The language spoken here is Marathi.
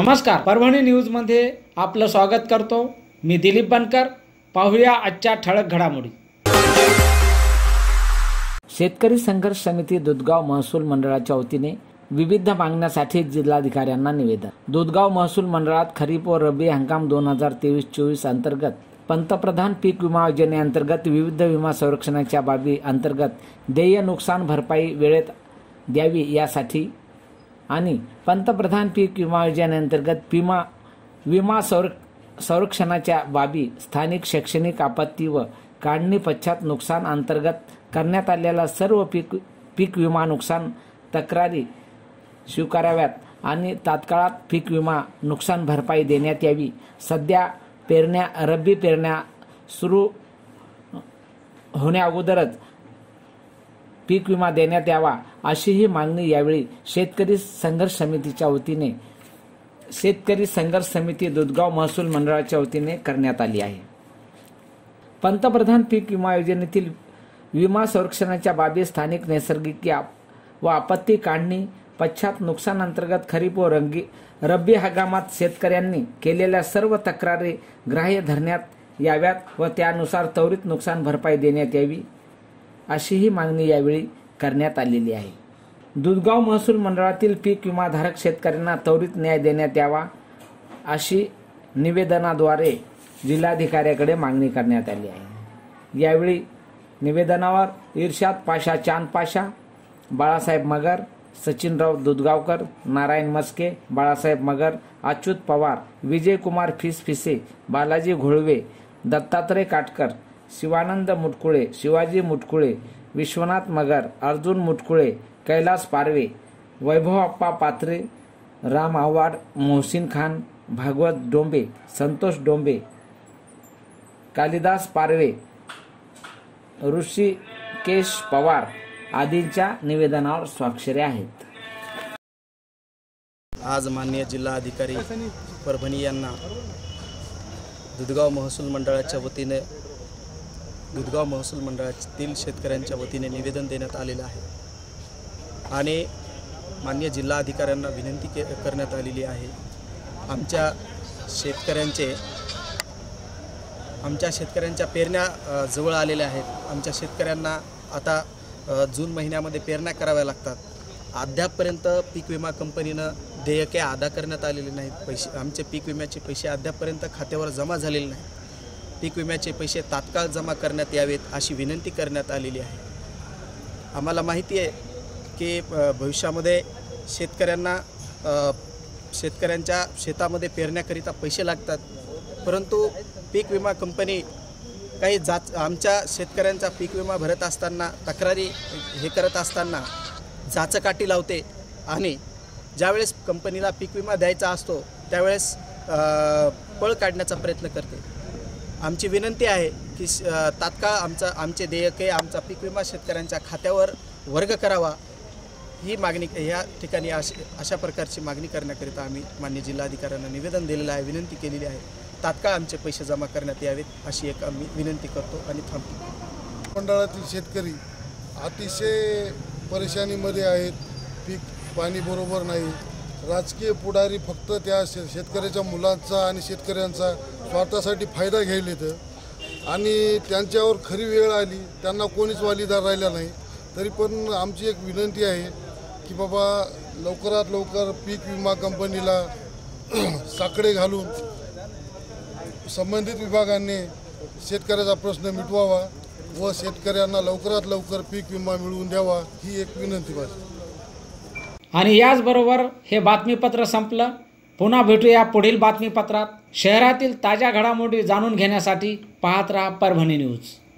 नमस्कार, परभणी न्यूजमध्ये आपलं स्वागत करतो। मी दिलीप बनकर। पाहूया आजच्या ठळक घडामोडी। शेतकरी संघर्ष समिती दुधगाव महसूल मंडळाच्या वतीने विविध मागण्यासाठी जिल्हाधिकाऱ्यांना निवेदन। दुधगाव महसूल मंडळात खरीप व रब्बी हंगाम 2023-24 अंतर्गत पंतप्रधान पीक विमा योजनेअंतर्गत विविध विमा संरक्षणाच्या बाबी अंतर्गत देय नुकसान भरपाई वेळेत द्यावी यासाठी आणि पंतप्रधान पीक विमा योजनेअंतर्गत विमा संरक्षणाच्या बाबी स्थानिक शैक्षणिक आपत्ती व काढणी पश्चात नुकसान अंतर्गत करण्यात आलेल्या सर्व पीक विमा नुकसान तक्रारी स्वीकाराव्यात आणि तात्काळात पीक विमा नुकसान भरपाई देण्यात यावी। सध्या रब्बी पेरण्या सुरू होण्या अगोदरच पीक विमा देण्यात यावा अशी ही मागणी यावेळी शेतकरी संघर्ष समितीच्या वतीने शेतकरी संघर्ष समिती दुधगाव महसूल मंडळाच्या वतीने करण्यात आली आहे। पंतप्रधान पीक विमा योजनेतील विमा संरक्षणाच्या बाबी स्थानिक नैसर्गिक व आपत्ती काढणी पश्चात नुकसान अंतर्गत खरीप व रब्बी हंगामात शेतकऱ्यांनी केलेल्या सर्व तक्रारी ग्राह्य धरण्यात याव्यात व त्यानुसार त्वरित नुकसान भरपाई देण्यात यावी अशी ही मागणी यावेळी करण्यात आलेली आहे। दुधगाव महसूल मंडळातील पीक विमाधारक शेतकऱ्यांना त्वरित न्याय देण्यात यावा अशी निवेदनाद्वारे जिल्हाधिकाऱ्याकडे मागणी करण्यात आली आहे। यावेळी निवेदनावर इर्शाद पाशा, चांद पाशा, बाळासाहेब मगर, सचिनराव दुधगावकर, नारायण मस्के, बाळासाहेब मगर, अच्युत पवार, विजयकुमार फिसे, बालाजी घोळवे, दत्तात्रय काटकर, शिवानंद मुटकुळे, शिवाजी मुटकुळे, विश्वनाथ मगर, अर्जुन मुटकुळे, कैलास पारवे, वैभवप्पा पात्रे, राम आव्हाड, मोहसिन खान, भागवत डोंबे, संतोष डोंबे, कालिदास पारवे, ऋषिकेश पवार आदींच्या निवेदनावर स्वाक्षरी आहेत। आज माननीय जिल्हाधिकारी परभणी यांना दुधगाव महसूल मंडळाच्या वतीने दुधगाव महसूल मंडळातील शेतकऱ्यांच्या वतीने निवेदन देण्यात आलेलं आहे आणि माननीय जिल्हाधिकाऱ्यांना विनंती करण्यात आलेली आहे। आमच्या शेतकऱ्यांच्या पेरण्या जवळ आलेल्या आहेत। आमच्या शेतकऱ्यांना आता जून महिन्यामध्ये पेरण्या कराव्या लागतात। अद्यापपर्यंत पीक विमा कंपनीनं देयके अदा करण्यात आलेले नाहीत। आमचे पीक विम्याचे पैसे अद्यापपर्यंत खात्यावर जमा झालेले नाहीत। पीक विम्याचे पैसे तात्काळ जमा करण्यात यावेत अशी विनंती करण्यात आलेली आहे। आम्हाला माहिती आहे की भविष्यामध्ये शेतकऱ्यांच्या शेतामध्ये पेरण्याकरिता पैसे लागतात, परंतु पीक विमा कंपनी काही आमच्या शेतकऱ्यांचा पीक विमा भरत असताना तक्रारी करत असताना जाचकाठी लावते आणि ज्यावेळेस कंपनीला पीक विमा द्यायचा असतो त्यावेळेस पळ काढण्याचा प्रयत्न करते। आमची विनंती आहे की तात्काळ आमचे देयके आमचा पीक विमा शेतकऱ्यांच्या खात्यावर वर्ग करावा ही मागणी ह्या ठिकाणी अशा प्रकारची मागणी करण्याकरिता आम्ही माननीय जिल्हाधिकाऱ्यांना निवेदन दिलेलं आहे, विनंती केलेली आहे। तात्काळ आमचे पैसे जमा करण्यात यावेत अशी एक आम्ही विनंती करतो आणि थांबतो। मंडळातील शेतकरी अतिशय परेशानीमध्ये आहेत। पीक पाणी बरोबर नाही। राजकीय पुढारी फक्त त्या शेतकऱ्याच्या मुलांचा आणि शेतकऱ्यांचा स्वार्थासाठी फायदा घ्यायलेत आणि त्यांच्यावर खरी वेळ आली त्यांना कोणीच वालीदार राहिला नाही। तरी पण आमची एक विनंती आहे की बाबा लवकरात लवकर पीक विमा कंपनीला साकडे घालून संबंधित विभागांनी शेतकऱ्याचा प्रश्न मिटवावा व शेतकऱ्यांना लवकरात लवकर पीक विमा मिळवून द्यावा ही एक विनंती आहे। आणि याचबरोबर हे बातमीपत्र संपलं। पुन्हा भेटूया पुढील बातमीपत्रात। शहरातील ताज्या घडामोडी जाणून घेण्यासाठी पाहत रहा परभणी न्यूज।